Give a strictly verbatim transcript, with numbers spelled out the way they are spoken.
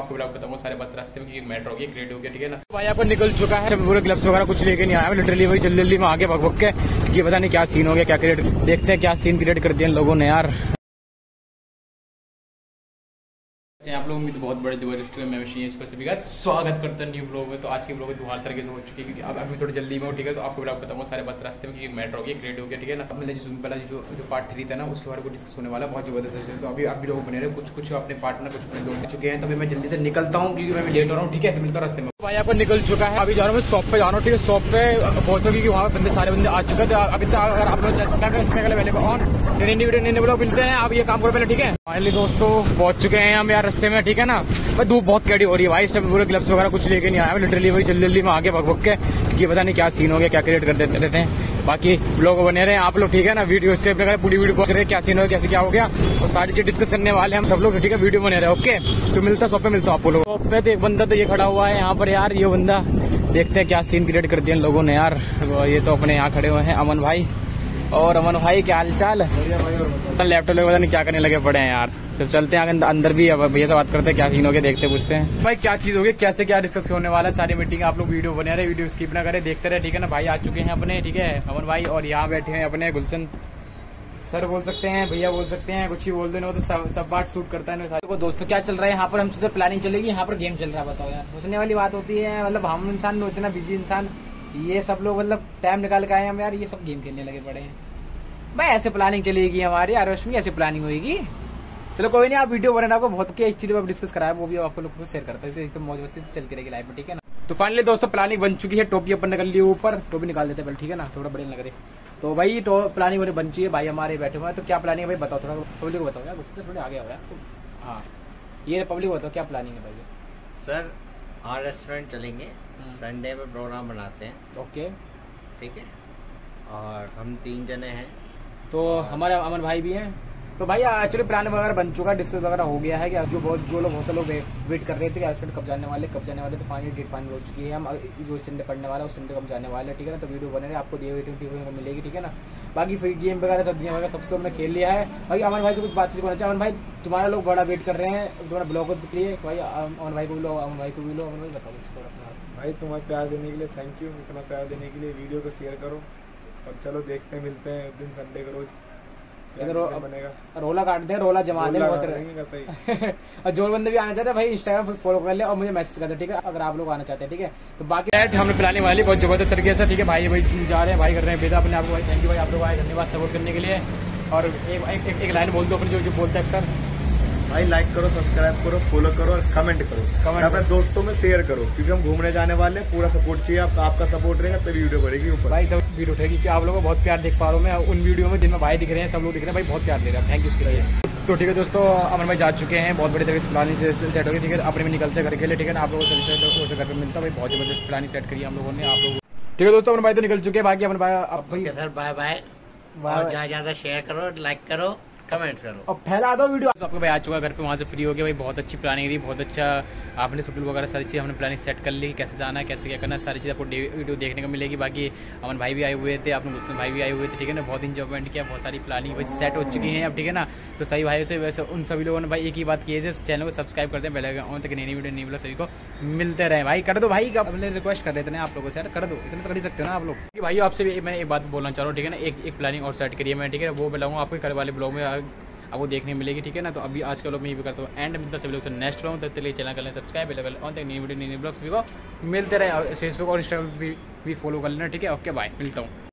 आपको ब्लॉग बताऊंगा सारे बात रास्ते में, क्योंकि मेट्रो हो गया, क्रिएट हो गया, ठीक है ना। भाई यहाँ पर निकल चुका है, पूरे ग्लव्स वगैरह कुछ लेके नहीं आया, लिटरली वही जल्दी जल्दी में आगे भग भग के, क्योंकि पता नहीं क्या सीन हो गया, क्या क्रिएट देखते हैं क्या सीन क्रिएट कर दिया इन लोगों ने यार। आप लोग उम्मीद बहुत बड़े जबरदस्त मैं मशीन इसको सभी का स्वागत करता है न्यू ब्लॉग में। तो आज के ब्लॉग में दुहार तरीके से हो चुकी है, क्योंकि अब अभी थोड़ी जल्दी में हो, ठीक है। तो आपको ब्लॉग बताऊंगा सारे बात रास्ते में, क्योंकि मेट्रो हो गया, क्रिएट हो गया, ठीक है ना। अब मैंने जो पहला जो जो पार्ट थ्री था ना, उसके बारे में डिस्कस होने वाला बहुत जबरदस्त है। तो अभी अभी लोग बने रहे, कुछ कुछ अपने पार्टनर कुछ अपने दोस्त चुके हैं, तो अभी मैं जल्दी से निकलता हूँ, क्योंकि मैं लेट हो रहा हूँ, ठीक है। तो मिलता हूँ रास्ते में। भाई यहाँ पर निकल चुका है, अभी जा रहा हूँ शॉप पे जा रहा हूँ, ठीक है। शॉप पे पहुंचो, क्योंकि वहाँ पे बंदे सारे बंदे आ चुके हैं। अभी तक अगर आप लोग लोग मिलते हैं, अब ये काम करो पहले, ठीक है। फाइनली दोस्तों पहुंच चुके हैं हम यार रास्ते में, ठीक है ना। भाई धूप बहुत कड़ी हो रही है भाई, इस टाइम पूरे ग्लव्स वगैरह कुछ लेके नहीं आया, लिटरली वही जल्दी जल्दी में आगे भग भग के, क्योंकि पता नहीं क्या सीन हो गया, क्या क्रिएट कर देते रहते हैं। बाकी लोग बने रहे हैं आप लोग, ठीक है ना। वीडियो से अपने पूरी वीडियो पहुंच रहे क्या सीन हो गया, कैसे क्या हो गया, और सारी चीज डिस्कस करने वाले हम सब लोग, ठीक है। वीडियो बने रहे, ओके। तो मिलता शॉप पे मिलता हूँ आप लोग। शॉप पे तो एक बंदा तो ये खड़ा हुआ है यहाँ पर यार, ये बंदा देखते हैं क्या सीन क्रिएट कर दिया इन लोगों ने यार। ये तो अपने यहाँ खड़े हुए हैं अमन भाई, और अमन भाई क्या हाल चाल। लैपटॉप पता नहीं क्या करने लगे पड़े हैं यार। तो चलते हैं अंदर भी, अब भैया से बात करते हैं क्या सीन हो गया, देखते पूछते हैं भाई क्या चीज हो गई, कैसे क्या डिस्कस होने वाला है। सारी मीटिंग आप लोग वीडियो बने रहे, वीडियो स्किप ना करें, देखते रहे, ठीक है ना। भाई आ चुके हैं अपने, ठीक है, अमन भाई, और यहाँ बैठे हैं अपने गुलशन सर, बोल सकते हैं भैया, बोल सकते हैं, कुछ ही बोल देना, तो सब सब बात शूट करता है ना। तो दोस्तों क्या चल रहा है यहाँ पर, हमसे प्लानिंग चलेगी, यहाँ पर गेम चल रहा है, बताओ यार। सोचने वाली बात होती है, मतलब हम इंसान होते ना बिजी इंसान, ये सब लोग मतलब टाइम निकाल के आए हम यार, ये सब गेम खेलने लगे पड़े हैं भाई। ऐसे प्लानिंग चलेगी हमारी आरोश में, ऐसे प्लानिंग होगी। चलो कोई नहीं, आप वीडियो बने आपको बहुत क्या इस चीज पर डिस्कस कराया, वो भी आपको लोग शेयर करते हैं, तो मौज मस्ती से चलती रहेगी लाइफ में, ठीक है ना। तो फाइनली दोस्तों प्लानिंग बन चुकी है, टोपी अपन निकल ली ऊपर, टोपी निकाल देते पहले, ठीक है ना, थोड़ा बढ़िया लग रही। तो भाई तो प्लानिंग बन चुकी है, भाई हमारे बैठे हुए हैं। तो क्या प्लानिंग है भाई बताओ, थोड़ा पब्लिक को बताओ यार, थोड़े आगे हो यार। तो हाँ ये पब्लिक को बताओ क्या प्लानिंग है भाई। सर और रेस्टोरेंट चलेंगे, संडे में प्रोग्राम बनाते हैं, ओके ठीक है। और हम तीन जने हैं, तो हमारे अमन भाई भी हैं। तो भाई एक्चुअली प्लान वगैरह बन चुका है, डिस्कस वगैरह हो गया है कि जो बहुत जो लोग बहुत से लोग वेट कर रहे थे कि रेस्टोरेंट कब जाने वाले कब जाने वाले, तो फाइनली डेट फाइनल हो चुकी है। हम जो संडे पड़ने वाला है उस संडे कब जाने वाले, ठीक है ना। तो वीडियो बने रहे, आपको वीडियो मिलेगी, ठीक है ना। बाकी फ्री गेम वगैरह सब्जियां वगैरह सब तो हमने खेल लिया है। भाई अमन भाई से कुछ बातचीत करना चाहिए। अमन भाई तुम्हारा लोग बड़ा वेट कर रहे हैं तुम्हारा ब्लॉग के लिए, भाई अमन भाई को भी लो, अमन भाई को भी लो। अमन भाई बताओ भाई, तुम्हें प्यार देने के लिए थैंक यू, इतना प्यार देने के लिए। वीडियो को शेयर करो और चलो देखते हैं, मिलते हैं दिन संडे को रोज रो, रोला काट दे, रोला जमा दे बहुत और जोर बंदे भी आना चाहते हैं भाई, इंस्टाग्राम फॉलो कर ले और मुझे मैसेज कर दे, ठीक है, अगर आप लोग आना चाहते हैं, ठीक है। तो बाकी हमने प्लानिंग वाली बहुत जबरदस्त तरीके से, ठीक है। भाई भाई जा रहे हैं, भाई कर रहे हैं बेटा अपने आप को, भाई थैंक यू भाई, आप लोग आए, धन्यवाद सपोर्ट करने के लिए। और एक एक, एक, एक लाइन बोल दो अपने जो जो बोलते हैं अक्सर, भाई लाइक करो, सब्सक्राइब करो, फॉलो करो और कमेंट करो, कमेंट अपने दोस्तों में शेयर करो, क्योंकि हम घूमने जाने वाले हैं, पूरा सपोर्ट चाहिए। आप, आपका सपोर्ट रहेगा तभी वीडियो बढ़ेगी ऊपर भाई, तब वीडियो उठेगी, क्योंकि आप लोगों को बहुत प्यार देख पा रहा हूँ मैं उन वीडियो में जिनमें भाई दिख रहे हैं, सब लोग दिख रहे हैं भाई, बहुत प्यार दे रहे हैं, थैंक यू उसके लिए। तो ठीक है दोस्तों, अमन भाई जा चुके हैं, बहुत बड़ी तरीके से प्लानिंग से सेट हो गई, ठीक है। अपने में निकलते हैं घर के लिए, ठीक है ना। आप लोगों से घर पर मिलता है भाई, बहुत जबरदस्त प्लानिंग सेट करी हम लोगों ने आप लोग, ठीक है दोस्तों। अमन भाई तो निकल चुके हैं, बाकी अमन भाई सर बाय बाय, और ज्यादा ज्यादा शेयर करो, लाइक करो, कमेंट्स करो और फैला दो वीडियो। तो आपका भाई आ चुका घर पे, वहाँ से फ्री हो गया भाई, बहुत अच्छी प्लानिंग थी, बहुत अच्छा आपने शेड्यूल वगैरह सारी चीज़ हमने प्लानिंग सेट कर ली, कैसे जाना है कैसे क्या करना है, सारी चीज़ आपको वीडियो देखने को मिलेगी। बाकी अमन भाई भी आए हुए थे, आपने मुस्लिम भाई भी आए हुए थे, ठीक है ना। बहुत इंजॉयमेंट किया, बहुत सारी प्लानिंग भाई सेट हो चुकी है अब, ठीक है ना। तो सही भाई से वैसे उन सभी लोगों ने भाई एक ही बात की है, चैनल को सब्सक्राइब करते हैं, पहले और तक नई नई वीडियो नहीं मिला, सभी को मिलते रहे भाई, कर दो भाई। अपने रिक्वेस्ट कर रहे थे आप लोगों से यार, कर दो, इतना तो कर ही सकते हो ना आप लोग। भाई आपसे भी मैं एक बात बोलना चाह रहा हूँ, ठीक है ना। एक एक प्लानिंग और सेट करिए मैं, ठीक है, वो मिलाऊंगा आपको कल वाले ब्लॉग में, आपको देखने मिलेगी, ठीक है ना। तो अभी आज के ब्लॉग में ये भी करता हूँ एंड मिलता सभी लोग से नेक्स्ट ब्लॉग, तब तक लिए चैनल कर लें सब्सक्राइब, अवेलेबल और नई वीडियो नई ब्लॉग्स भी को मिलते रहे, और फेसबुक और इंस्टाग्राम भी, भी फॉलो कर लेना, ठीक है। ओके बाय, मिलता हूँ।